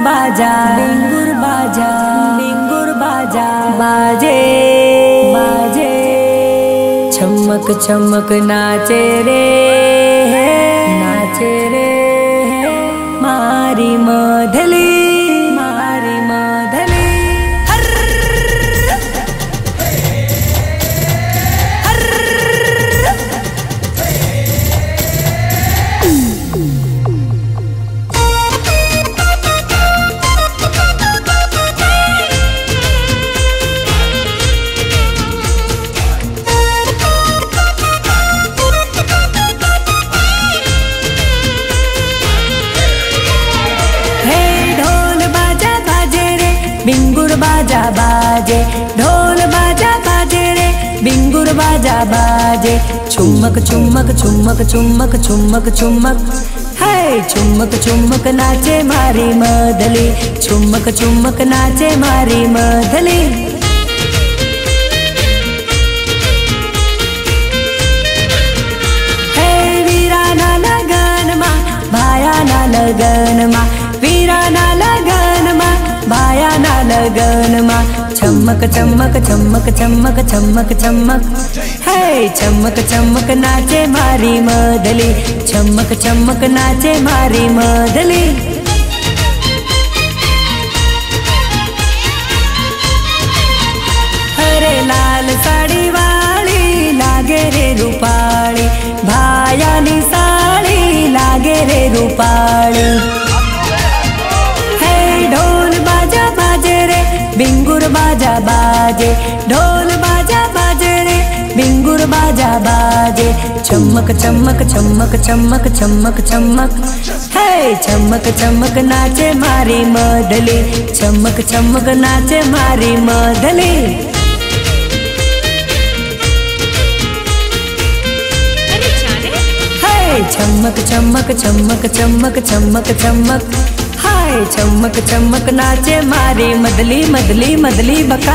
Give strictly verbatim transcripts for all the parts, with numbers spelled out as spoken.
बाजा बिंगुर बाजा बिंगुर बाजा बाजे बाजे चमक चमक नाचे रे नाचे रे मारी मधली मारी मधली बिंगुर बाजा बाजे ढोल बाजा बाजे रे बिंगुर बाजा बाजे चुमक चुमक चुमक चुमक चुमक चुमक है चुमक चुमक नाचे मारी मधली चुमक चुमक नाचे मारी मधली है वीरा ना लगन मा भाया ना लगन मा वीरा ना लगन मा भाया ना लगन मा चमक चमक चमक चमक चमक चमक है चमक चमक नाचे मारी मधली चमक चमक नाचे मारी मधली हरे लाल साड़ी वाली लागे रे रूपाली भाया नी साड़ी लागे रे रूपाली बिंगुर बाजा बाजे ढोल बाजा बाजे रे बिंगुर बाजा बाजे चमक चमक चमक चमक चमक चमक है चमक चमक नाचे मारी मधली चमक चमक नाचे मारी मधली है चमक चमक चमक चमक चमक चमक हाय चमक चमक नाचे मारी मधली मधली मधली बका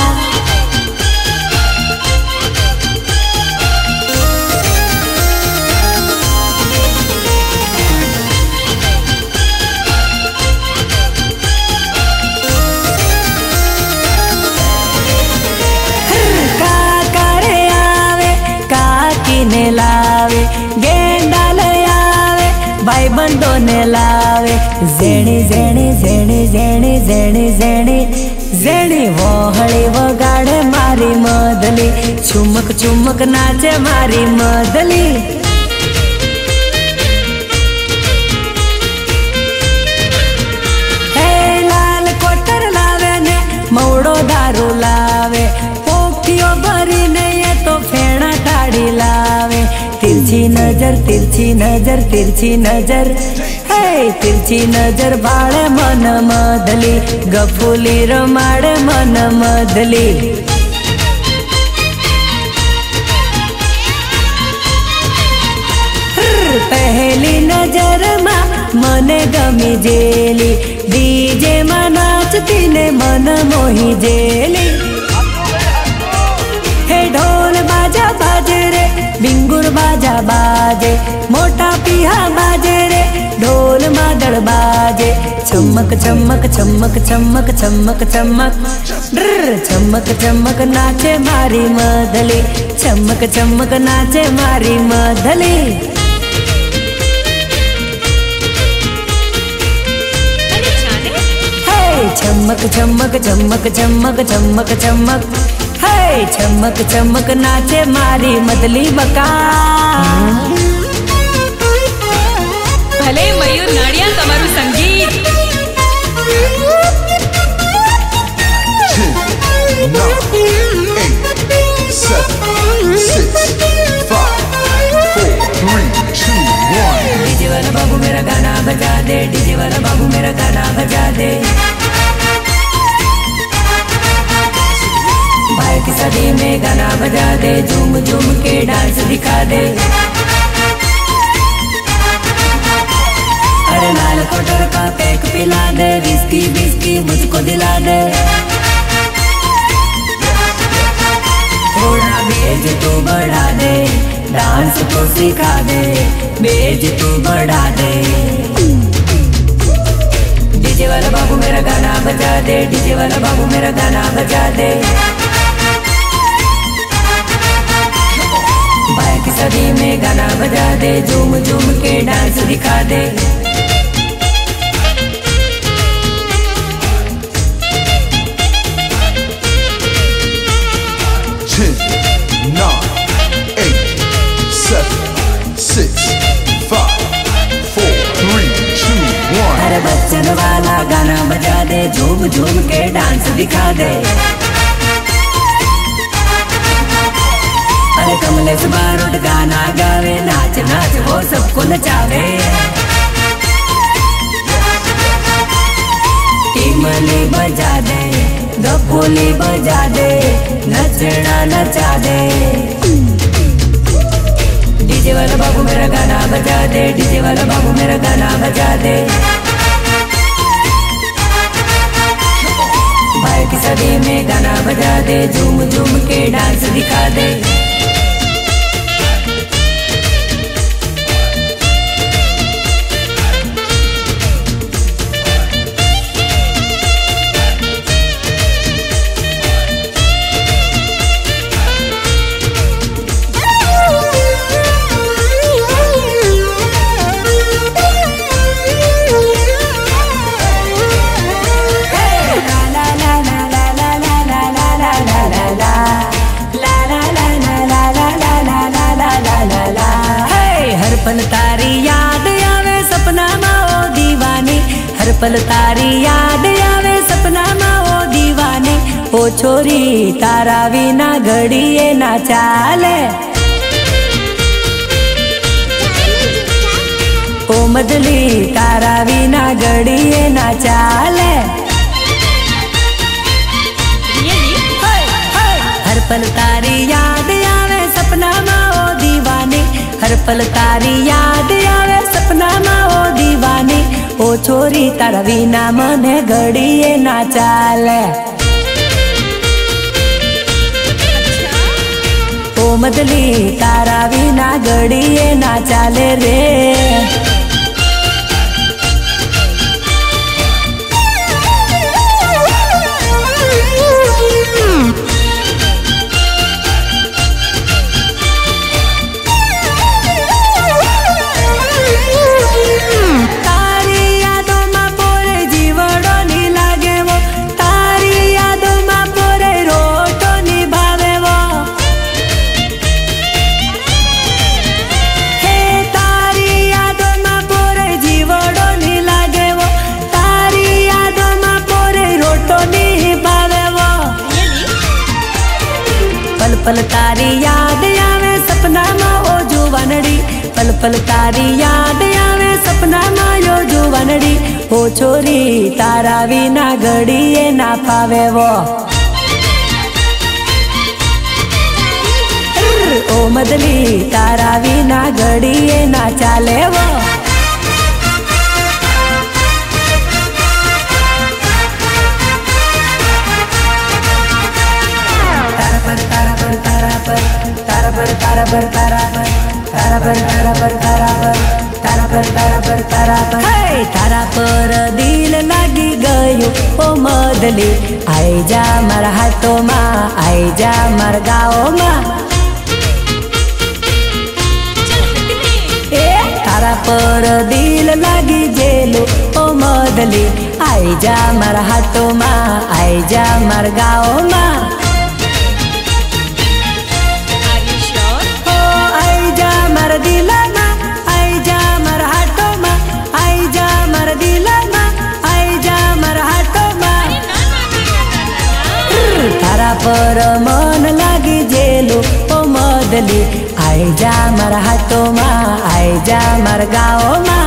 काका रे आवे काकी ने लावे गेंडा ले आवे भाई बंदो ने लावे जेणी जेणी जेणी जेणी जेणी जेणी जेणी वोहळी वगाडे मारी मधली चुमक चुमक नाचे मारी मधली हे लाल कोटर लावे ने मौड़ो दारू लावे पोखियो भरी ने ये तो फेणा टाड़ी लावे तिरछी नजर तिरछी नजर तिरछी नजर है तिरछी नजर बाळे मन मधली गफुली रमाड़े मन मधली पहली नजर मा मने गमी जेली डीजे मा नाचती ने मन मोही जेली हे ढोल बाजा बाजे रे बिंगुर बाजा बाजे मोटा पिहा बाजे रे ढोल मादड़ बाजे चमक चमक चमक चमक चमक चमक ड्र चमक चमक नाचे मारी मधली चमक चमक नाचे मारी मधली चमक चमक चमक चमक चमक चमक है चमक चमक नाचे मारी मधली बका भले मयूर नाड़िया तमारू संगीत डीजे वाला बाबू मेरा गाना बजा दे डीजे वाला बाबू मेरा गाना बजा दे भाई की शादी में गाना बजा दे झूम झूम के डांस दिखा दे अरे लाल कोटर का पैक पिला दे विस्की विस्की मुझको दिला दे थोड़ा बेज तू बढ़ा दे डांस को सिखा दे बेज तू बढ़ा दे डीजे वाला बाबू मेरा गाना बजा दे, डीजे वाला बाबू मेरा गाना बजा दे। भाई की सदी में गाना बजा दे, झूम झूम के डांस दिखा दे। अरे बच्चन वाला गाना बजा दे, झूम झूम के डांस दिखा दे। अरे कमलेश बारूद गाना गावे, नाच नाच वो सबको नचावे। टीमली बजा दे, गपोली बजा दे, नचना नचा दे। डीजे वाला बाबू मेरा गाना बजा दे, डीजे वाला बाबू मेरा गाना बजा दे। भाई की सदी में गाना बजा दे, झूम झूम के डांस दिखा दे। पल तारी याद आवे सपना माओ दीवानी, हर पल तारी याद आवे सपना माओ दीवानी। ओ छोरी तारा विना घड़िए ना चाले, ओ मदली तारा विना घड़िए ना चाले। हर पल तारी याद आवे सपना माओ दीवानी, हर पल तारी याद आवे सपना माओ दीवानी। ओ छोरी तारा विना मने घड़िए ना चाले, ओ मदली तारा विना घड़िए ना चाले रे। पल तारी याद आवे सपना मां ओ जुवानड़ी, पल पल तारी याद आवे सपना मां यो जुवानड़ी। ओ छोरी तारा विना घड़िए ना पावे वो, ओ मदली तारा विना घड़िए ना चाले वो। तारा पर तारा पर तारा पर तारा पर तारा पर तारा पर तारा पर तारा पर तारा पर हे तारा पर दिल लागी गयो ओ मदली। आई जा मारा हाथों मां, आई जा मार गाओ मां। ए तारा पर दिल लागी जेलो ओ मदली। आई जा मारा हाथों मां, आई जा मार गाओ मां। पर मन लागी जेलो ओ मदली। आई जा मारा हाथों मां, आई जा मार गाओ मां।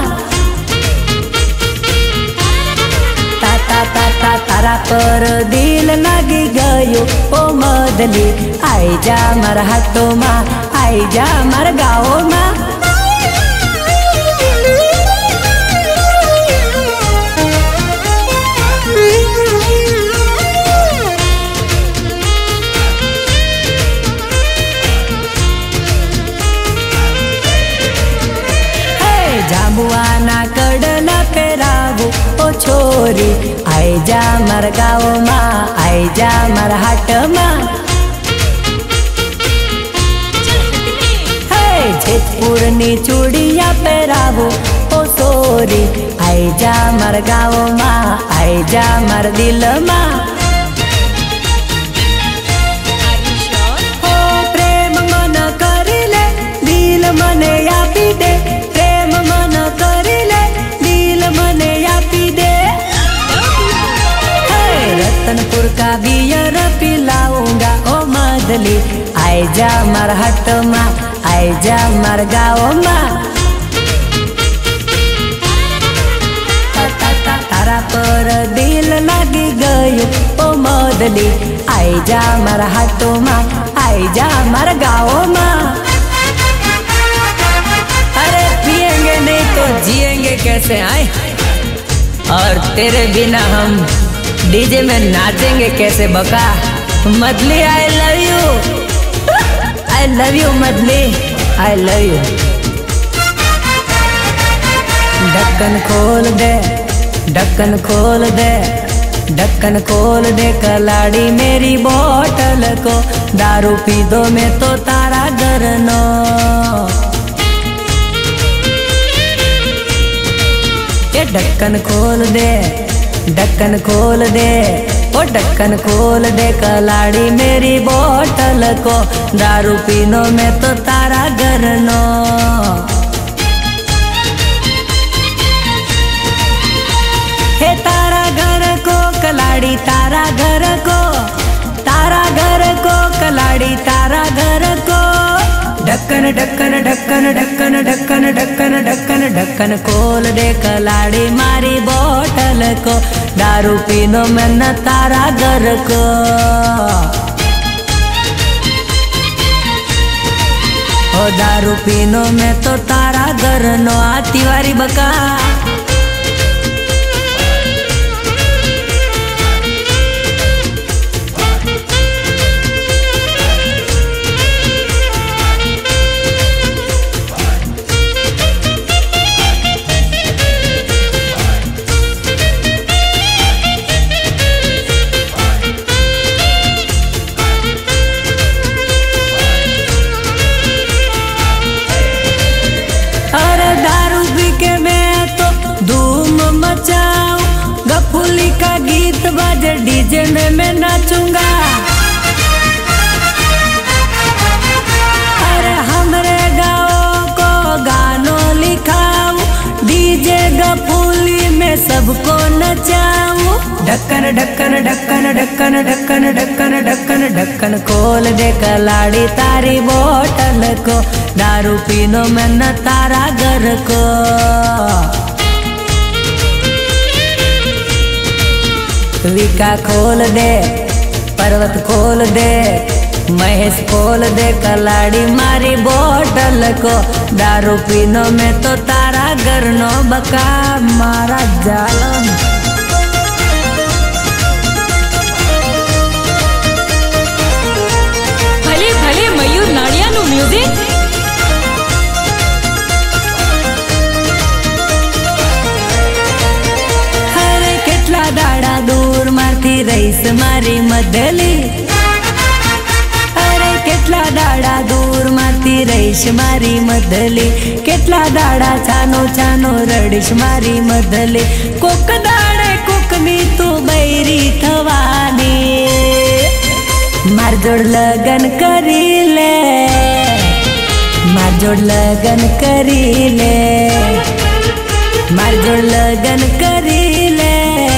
ता ता ता ता तारा पर दिल लागी गयो ओ मदली। आई जा मारा हाथों मां, आई जा मार गाओ मां। जांबुआना कडला पेरावो ओ छो सोरी आई जा मार गाँव में आई जा मार हाट में। जेतपुर नी चूड़िया पहरावो ओ सोरी आई जा मार गाँव में आई जा मार दिल में। हो प्रेम मन करिले दिल मने आपी दे प्रेम मन करिले दिल मने आपी दे। रतनपुर का बियर पिलाऊंगा ओ मदली आई जा मार हाट में आई जा मार गाँव में। तारा पर दिल लगी गयो ओ मदली आई जा मार हाट में आई जा मार गाँव में। अरे पिएंगे नहीं तो जिएंगे कैसे आए और तेरे बिना हम डीजे में नाचेंगे कैसे बका। मदली I love you I love you मदली I love you। ढक्कन खोल दे ढक्कन खोल दे ढक्कन खोल दे कलाड़ी मेरी बोतल को दारू पी दो मैं तो तारा गरनो। ये ढक्कन खोल दे ढक्कन खोल दे ओ ढक्कन खोल दे कलाड़ी मेरी बोतल को दारू पीनो में तो तारा गरनो। हे तारा घर को कलाड़ी तारा घर को तारा घर को कलाड़ी तारा घर को। ढक्कन ढक्कन ढक्कन ढक्कन ढक्कन ढक्कन ढक्कन ढक्कन खोल दे कलाड़ी मारी बोतल को दारू पीनो में न तारा घर को। ओ दारू पीनो में तो तारा घर नो आ तिवारी बका। गफूली का गीत बाजे डीजे में मैं नाचूंगा। अरे हमरे गाँव को गानों लिखाऊं डीजे गफूली में सबको नचाऊं। ढक्कन ढक्कन ढक्कन ढक्कन ढक्कन ढक्कन ढक्कन ढक्कन खोल दे कलाड़ी तारी बोतल को दारू पीनो में न तारा घर को। विका खोल दे पर्वत खोल दे महेश खोल दे कलाड़ी मारी बोतल को दारू पीनो में तो तारा गरनो बका मारा जालम। भले भले मयूर नाड़िया नु म्यूजिक। दाड़ा दूर मारती रईस मारी मदली। अरे केटला दाड़ा दूर मारती रईस मारी मदली केटला दाड़ा छानो छानो रड़ीश मारी मदली। कोक दाड़े कोकनी तू बैरी थवानी मार जोड़ लगन करी ले मार जोड़ लगन करी ले मार जोड़ लगन करी ले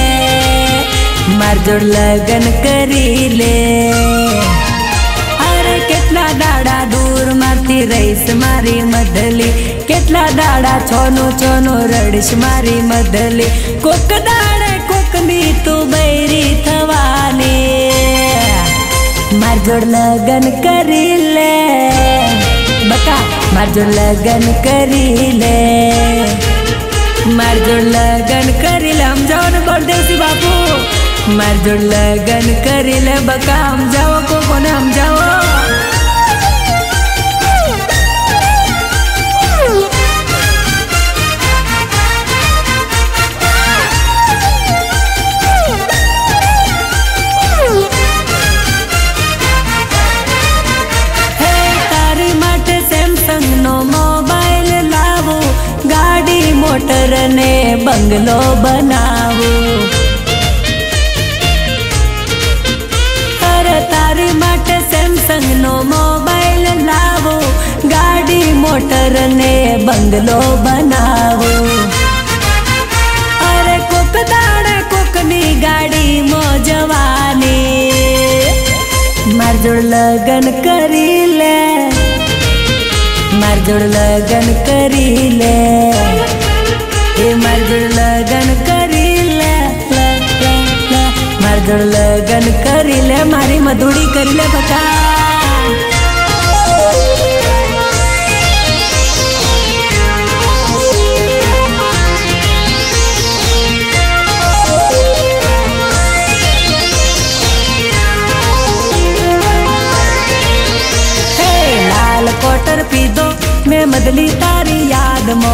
मार जोड़ लगन करी ले। अरे केटला दाड़ा दूर मारती रईस मारी मदली केटला दाड़ा छोनो छोनो रड़ीश मारी मदली। कोक दाड़े कोकनी तू बैरी थवानी मार जोड़ लगन करी ले बका मार जोड़ लगन करी ले मार जोड़ लगन करी ले। हम जाओ न बलदेव बाबू मार जोड़ लगन करी ले बका हम जाओ को कोने हम जाओ। मोटर ने बंगलो बनावो। अरे तारी माटे सैमसंग नो मोबाइल लावो, गाड़ी मोटर ने बंगलो बनावो। अरे कोक दाड़े कोकनी गाड़ी मो जवानी, मार जोड़ लगन करी ले, मार जोड़ लगन करी ले, ए मार जोड़ लगन करी ले, ला, ला, ला। मार जोड़ लगन करी ले, मारी मधुड़ी करी ले बका। कोटर पी दो मैं मदली तारी याद मो,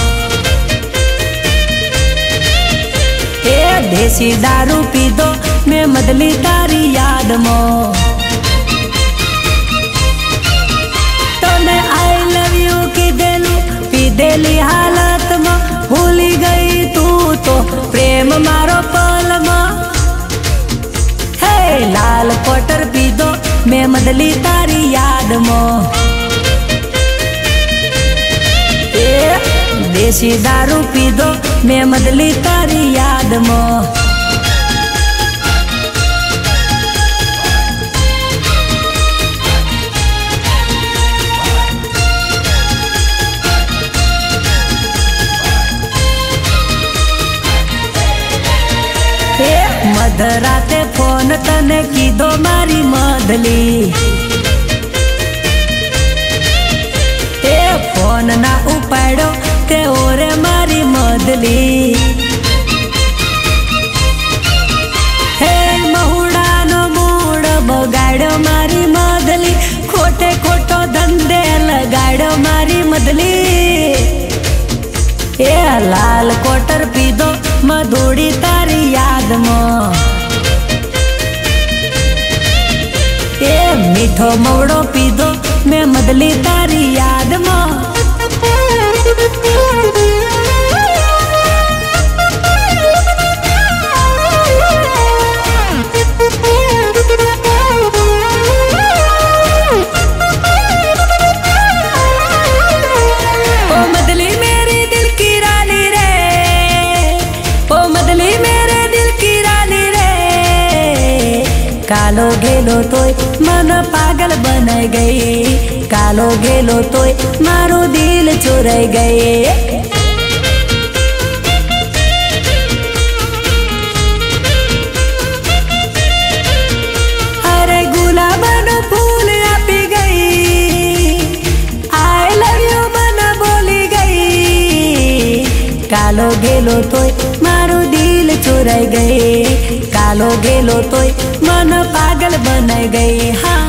ए देसी दारू पी दो मैं मदली तारी याद मो। तो मैं आई लव यू की देलू पी देली हालत मो, भूली गई तू तो प्रेम मारो पल मो। हे लाल कोटर पी दो मैं मदली तारी याद मो, देसी दारू पी दो मैं मदली तारी याद मो। मधराते फोन तने की दो मारी मदली, ए फोन ना उपाड़ो ते ओरे मारी मदली। हे महुड़ा नो मूड बगाड़ो मारी मदली, खोटे खोटो धंधे लगाड़ो मारी मदली। ए लाल कोटर पी दो मधुड़ी तारी याद मो, ए मीठो मौड़ो पी दो मैं मदली तारी याद मो। कालो गेलो तोय मन पागल बनाई गई, कालो गेलो तोय मारो दिल चुराई गई। अरे गुलाबनो फूल आपी गई, आई लव यू मन बोली गई। कालो गेलो तोय मारो दिल चुराई गई, कालो गेलो तोय मन पागल बनाई गई। हाँ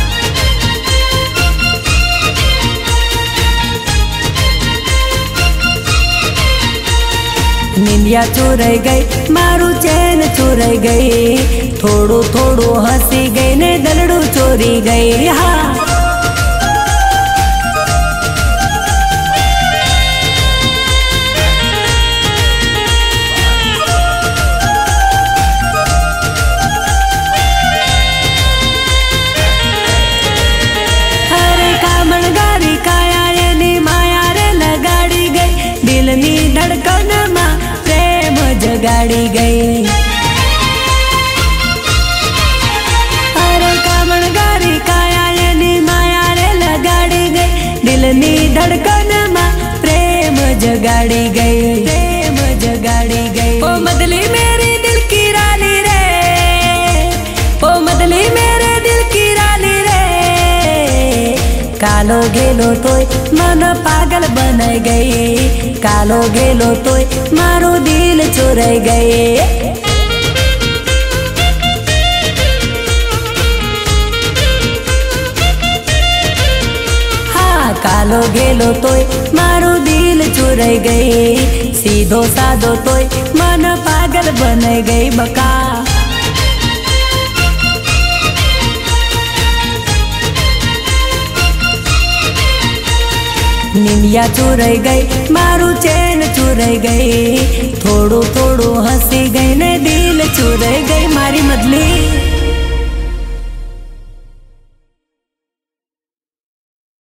निंदिया चुराई गई मारू चैन चुराई गई, थोड़ो थोड़ो हंसी गई ने गलड़ू चोरी गई। हाँ धड़कन में प्रेम जगाड़ी गई। अरे कामण गारी काया नी माया रे लगाड़ी गई, दिलनी धड़कन में प्रेम जगाड़ी गई, प्रेम जगाड़ी गई। ओ मदली मेरे दिल की रानी रे, ओ मदली मेरे दिल की रानी रे। कालो गेलो तोय मन पागल बनाई गई, कालो गेलो तोय मारो दिल चुराई गई। हाँ कालो गेलो तोय मारो दिल चुराई गई, सीधो साधो तोय मन पागल बनाई गई बका। निंदिया चुराई गई मारू चैन चुराई चुराई गई, थोड़ू थोड़ू हंसी गई ने दिल चुराई गई मारी मदली।